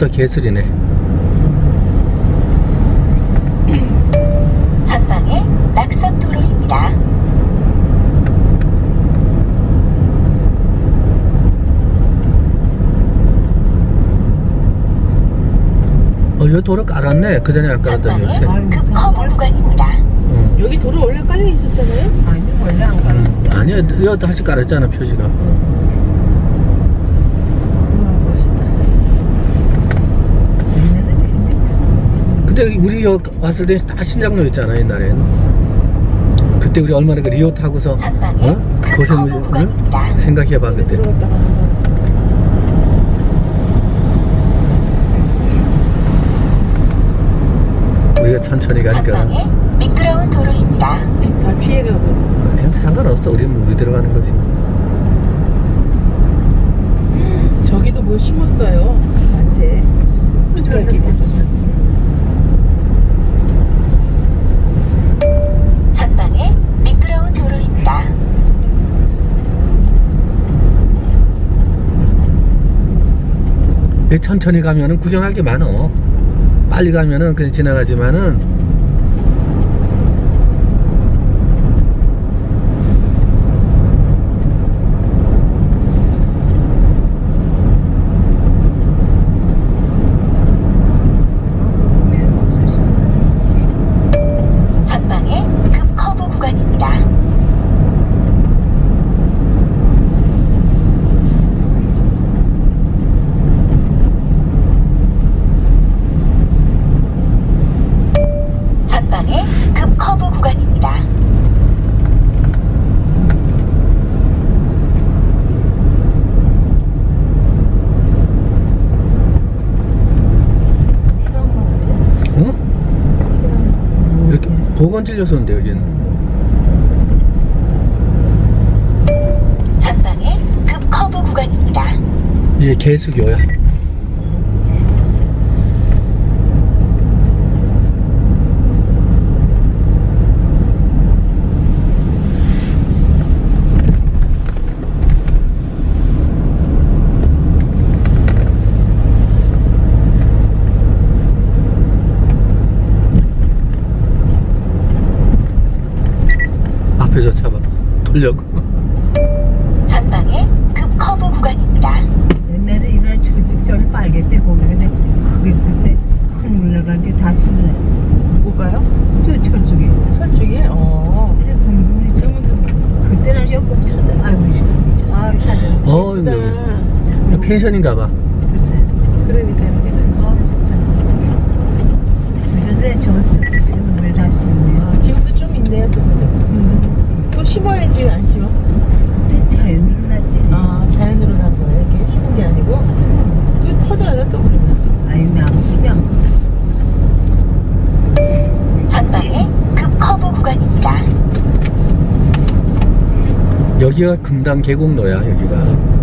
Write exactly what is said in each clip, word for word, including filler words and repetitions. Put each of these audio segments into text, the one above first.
이제부터 개슬이네. 전방에 낙석 도로입니다. 어, 이 도로 깔았네. 그 전에 안 깔았더니 요새. 급 커브 구간입니다. 응. 여기 도로 원래 깔려 있었잖아요? 아니 원래 안 가는 응. 아니야, 이거 다시 깔았잖아, 표시가. 우와 멋있다. 근데 우리 여기 왔을 때 다 신장로였잖아, 옛날엔. 그때 우리 얼마나 그 리오 타고서, 어? 고생, 응? 생각해봐, 그때. 들어갔다가 나가자. 우리가 천천히 가니까. 전방에 미끄러운 도로입니다. 다 피해가고 있어. 그냥 상관없어. 우리는 우리 들어가는 거지. 저기도 뭐 심었어요. 나한테. 전방에 미끄러운 도로입니다. 천천히 가면은 구경할 게 많어. 빨리 가면은 그냥 지나가지만은 전방에 급 커브 구간입니다. 전방에 급 커브 구간입니다. 어? 이렇게 보건 진료소인데 여기는. 전방에 급 커브 구간입니다. 이게 개수교야. 앞에서 차봐. 돌려고. 전방에 급 커브 구간입니다. 옛날에 이런 조직절 빨개 때 보면 근데 그게 그때 큰 올라간 게 다 심네. 뭐가요? 저 철쭉이. 철쭉이? 어. 이제 동동이 지금은 좀 있어. 그때는 이제 꼭 찾아. 아이고 아 찾아. 어, 이거 펜션인가봐. 그치. 그러니까 이렇게 낫지. 아 진짜. 그전에 저 왜 다시 있네. 아, 지금도 좀 있네요. 또, 또 심어야지 안 심어? 그때 자연으로 났지. 아 자연으로 난 거예요? 이게 심은 게 아니고? 또 퍼져야 또 그러면. 아니 나무 그냥. 전방에 급 커브 구간입니다. 여기가 금당 계곡로야, 여기가.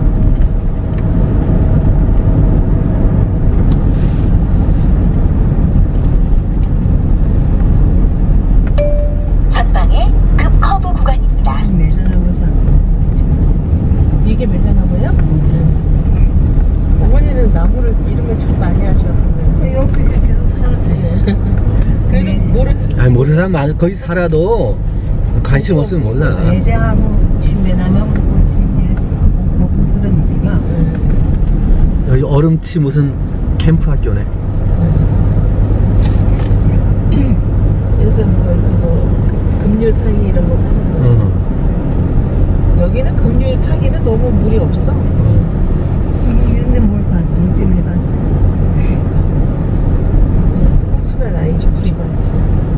전방에 급 커브 구간입니다. 매산하고 사. 이게 매자나무예요? 어머니는 나무를 이름을 참 많이 하셨는데. 옆에 계속 살았어요. 그래도 모르는 아니, 모르는 사람 많, 거기 살아도 관심 없으면 몰라. 매자하고 신매나무하고 그렇지 이제 그런 느낌이야. 여기 얼음치 무슨 캠프 학교네. 요새 뭐 이런 거 그, 금류타기 이런 거 하는 거지. 어. 여기는 금류타기는 너무 물이 없어. 이런데 뭘 가? 물 때문에 가지. 홍수가 나이지 물이 많지.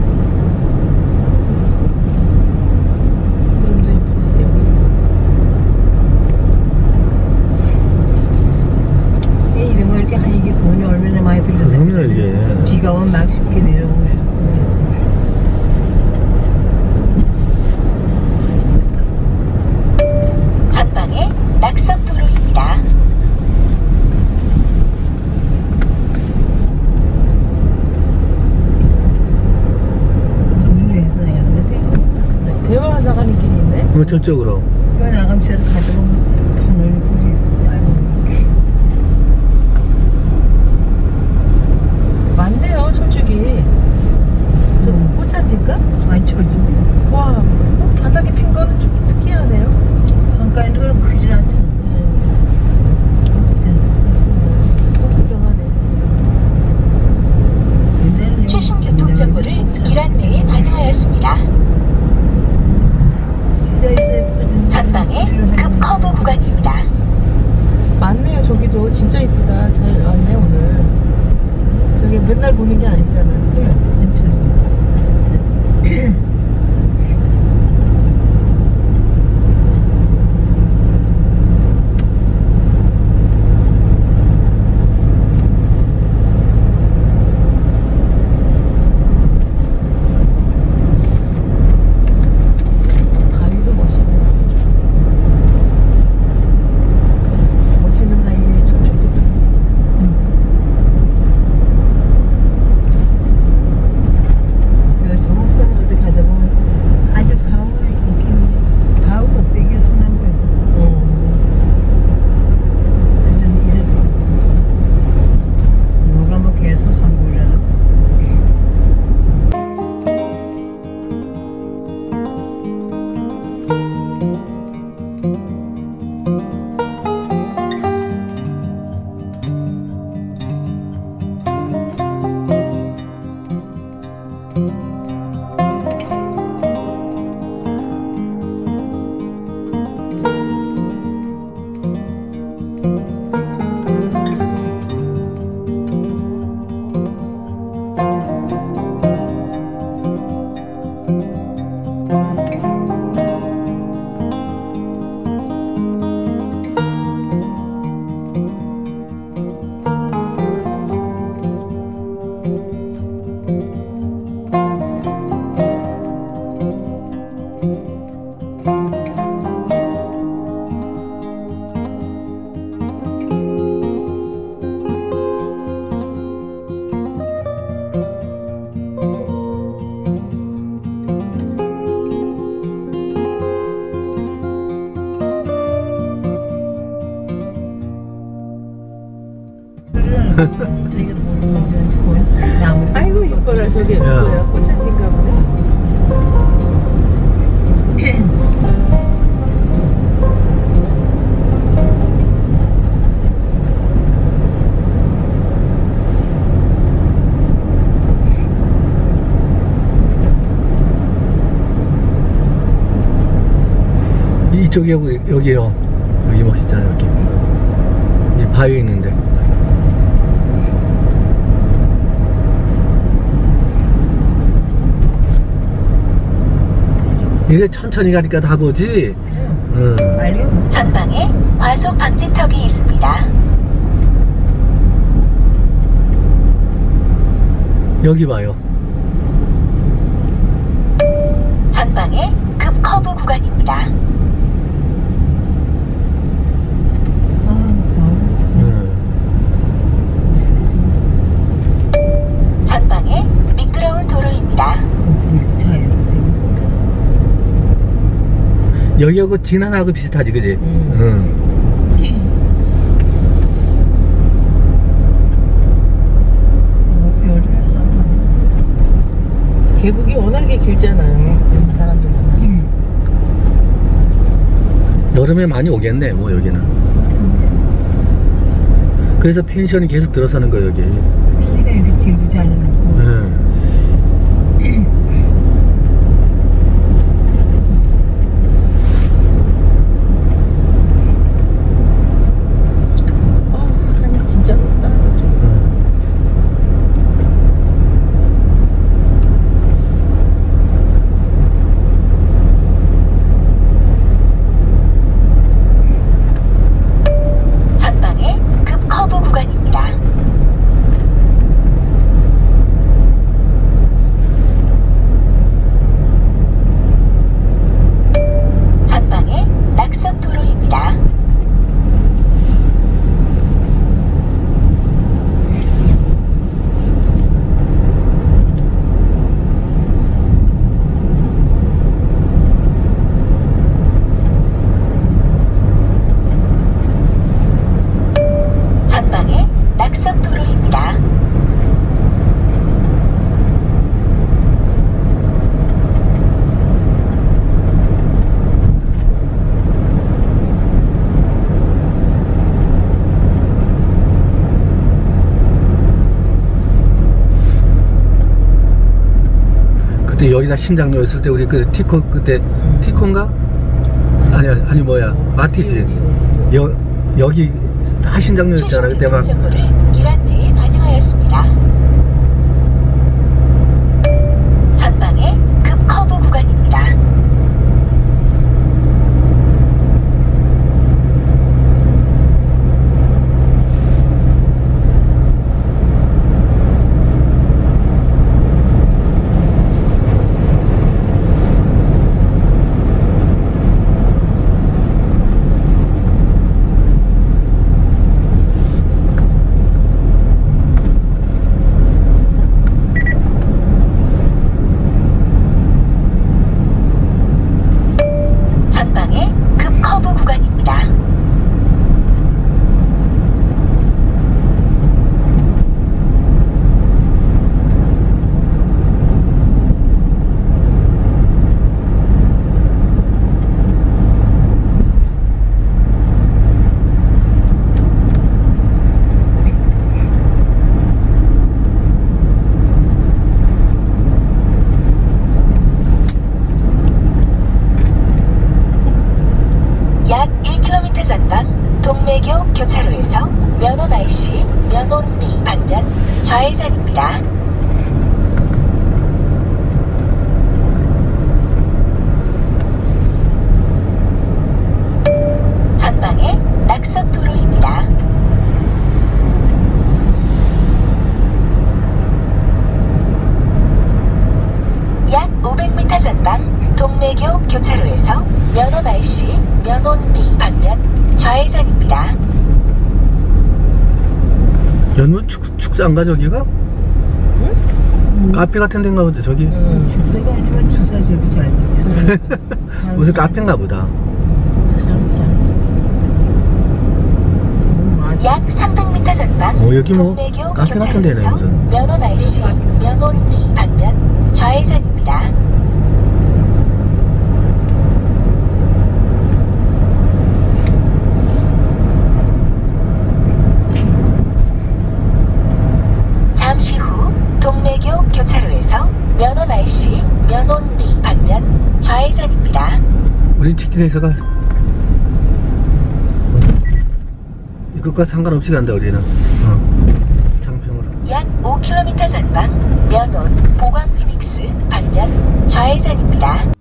구름도 예쁘네 여기. 이 이런 거 이렇게 한 이게 돈이 얼마나 많이 들겠어. 그럼요, 이게. 비가 오면 막 쉽게 내려오면. 전방에 낙석 도로입니다. 대화 나가는 길이 있네. 어, 저쪽으로. 이거 나가면 저를 가져오면 터널이 둘이 있어. 짧은 이거는 좀 특이하네요. 그러니까 이거는 크진 않잖아. 최신 교통 정보를 길 안내에 반영하였습니다. 전방에 급 커브 구간입니다. 맞네요. 저기도 진짜 이쁘다. 잘 왔네 오늘. 저기 맨날 보는 게 아니잖아. 그치? 바위도 멋있네. 멋있는 바위 저쪽도 보지. 내가 정선 어디 가다 보면 아주 가오에 이렇게 가오 꼭대기에 손한 거예요. 어. 그래서 이제 뭐가 뭐 계속 한 거잖아. 되게 너무 나무. 아이고 이뻐라. 저기 야. 뭐야? 꽃잔디인가 보네. 이쪽에 여기, 여기요. 여기 멋있잖아 여기. 여기 바위 있는데. 이게 천천히 가니까 다 보지. 응. 빨리 전방에 과속 방지턱이 있습니다. 여기 봐요. 전방에 급 커브 구간입니다. 응. 전방에 미끄러운 도로입니다. 이렇게 차이로 여기하고 진안하고 비슷하지, 그지? 음. 응. 계곡이 워낙에 길잖아요. 사람들이. 여름에 많이 오겠네, 뭐 여기는. 그래서 펜션이 계속 들어서는 거예요, 여기. 여기가 이렇게 들고 자는 응. 어, 산이 진짜 높다 저쪽. 전방에 급 커브 구간입니다. 여기다 신장로 있을 때 우리 그 티코 그때 음. 티코인가? 아니 아니 뭐야 마티즈 여 여기 다 신장로 있잖아. 그때 막 정보를 기란 내에 반영하였습니다. 전방에 급 커브 구간입니다. 전방에 급 커브 구간입니다. 약 일 킬로미터 전방 동래교 교차로에서 면원 아이씨, 면원미 방면 좌회전입니다. 전방에 낙석 도로입니다. 약 오백 미터 전방 동래교 교차로에서 면원 아이씨, 면원미 방면 좌회전입니다. 연문 축 축사인가 저기가? 카페 같은 데인가 보다 저기. 음. 주사가 아니면 주사 저기 잘 짓잖아. 무슨 카페인가 보다. 사람 잘했어. 약 삼백 미터 전방 어, 여기 뭐 동래교 카페 같은 데네, 교차로에서 무슨. 면원 아이씨, 면원미 방면 좌회전입니다. 잠시 후 동래교 교차로에서 면원 아이씨, 면원미 방면 좌회전입니다. 우리 직진해서가 이것과 상관없이 간다 우리는. 어. 장평으로. 약 오 킬로미터 전방 면원 보광 피닉스 방면 좌회전입니다.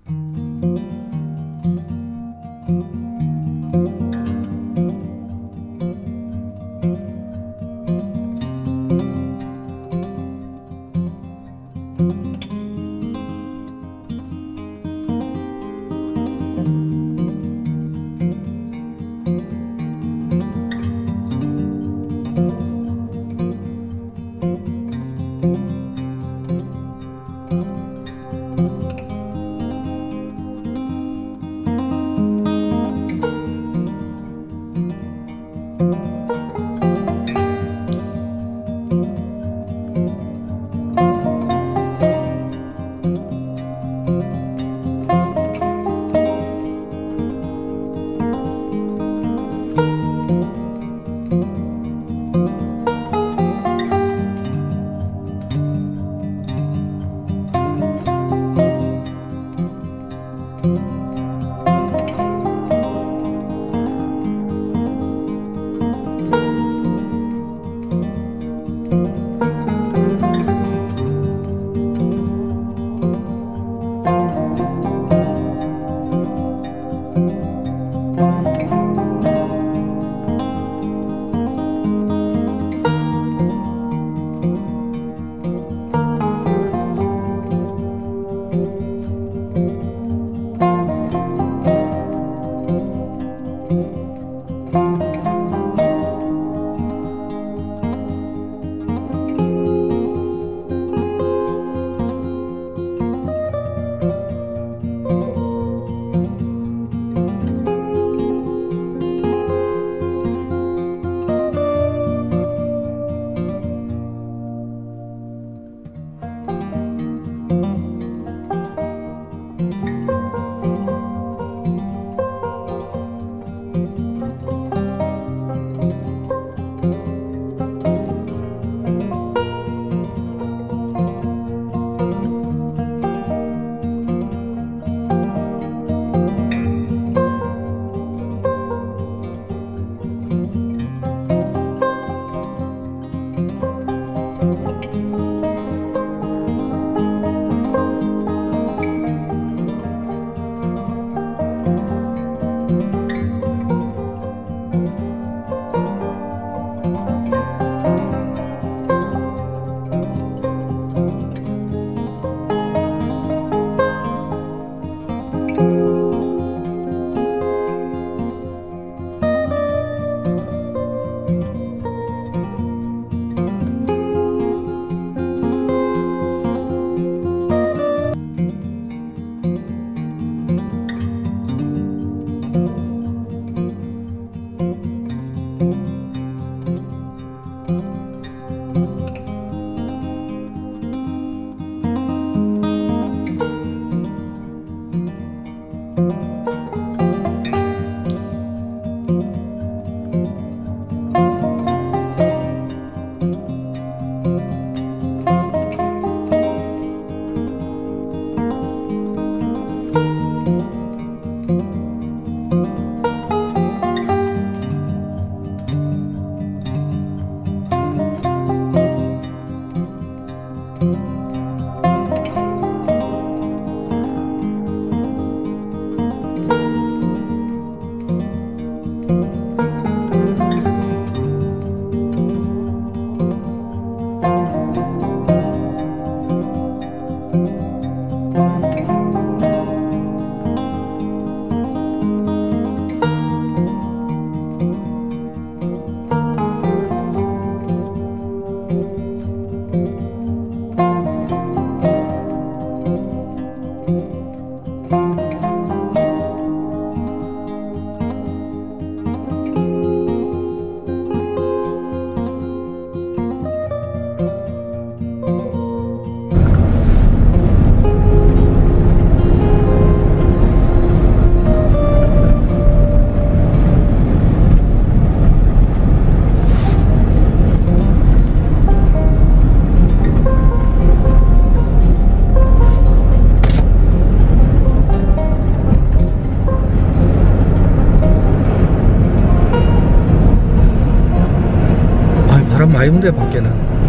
바람 많이 분대 밖에는.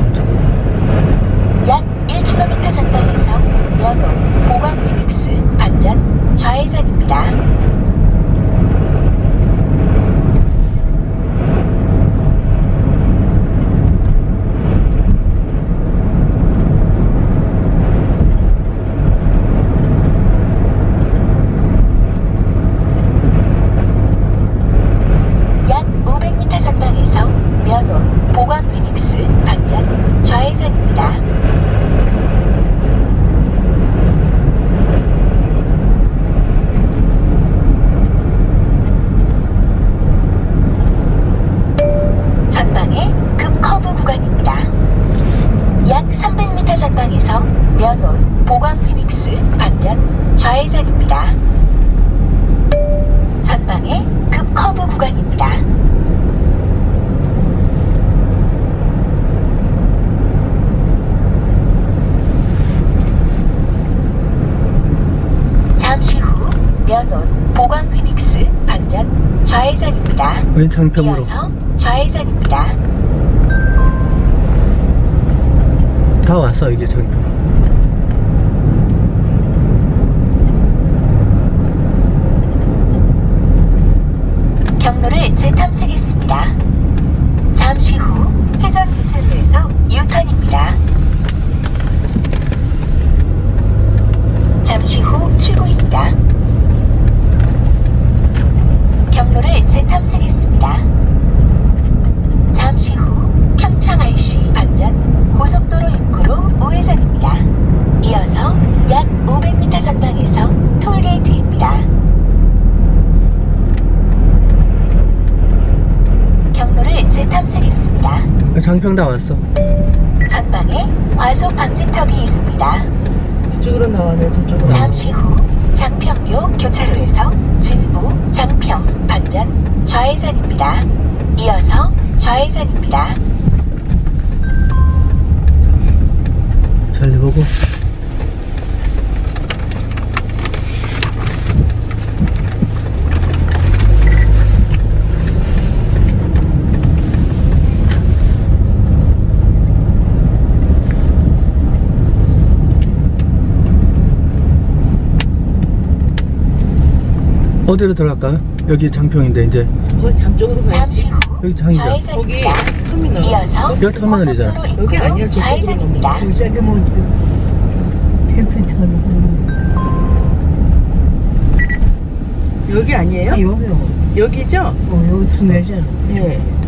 약 일 킬로미터 전방에서 면허 보강 피닉스 반면 좌회전입니다. 약 오백 미터 전방에서 면허 보강 피닉스 반면 좌회전입니다. 전방에 급 커브 구간입니다. 약 삼백 미터 전방에서 면허 보강 피닉스 반면 좌회전입니다. 전방에 급 커브 구간입니다. 잠시 후 면허 보강 피닉스 반면 좌회전입니다. 왼 장평으로. 이어서 좌회전입니다. 다 왔어 이게 장평. 경로를 재탐색했습니다. 잠시 후 회전 교차로에서 유턴입니다. 잠시 후 출구입니다. 경로를 재탐색했습니다. 잠시 후 평창 알씨 반면 고속도로 입구로 우회전입니다. 이어서 약 오백 미터 전방에서 톨게이트입니다. 경로를 재탐색했습니다. 장평 다 왔어. 전방에 과속 방지턱이 있습니다. 이쪽으로 나와네, 저쪽으로. 잠시 후 장평교 교차로에서 진보 장평 반면 좌회전입니다. 이어서 좌회전입니다. 잘 보고. 어디로 들어갈까요? 여기 장평인데 이제 거기 장 쪽으로 잠시 가야지. 후 여기 장이죠. 거기 좌회전입니다. 터미널. 이어서 여기 터미널이잖아. 고속도로 여기 아니야, 입구로 저쪽으로 좌회전입니다. 저기 뭐 텐트 쳐놓고 여기 아니에요? 아, 여기요. 여기죠? 어, 여기 투명하잖아. 예.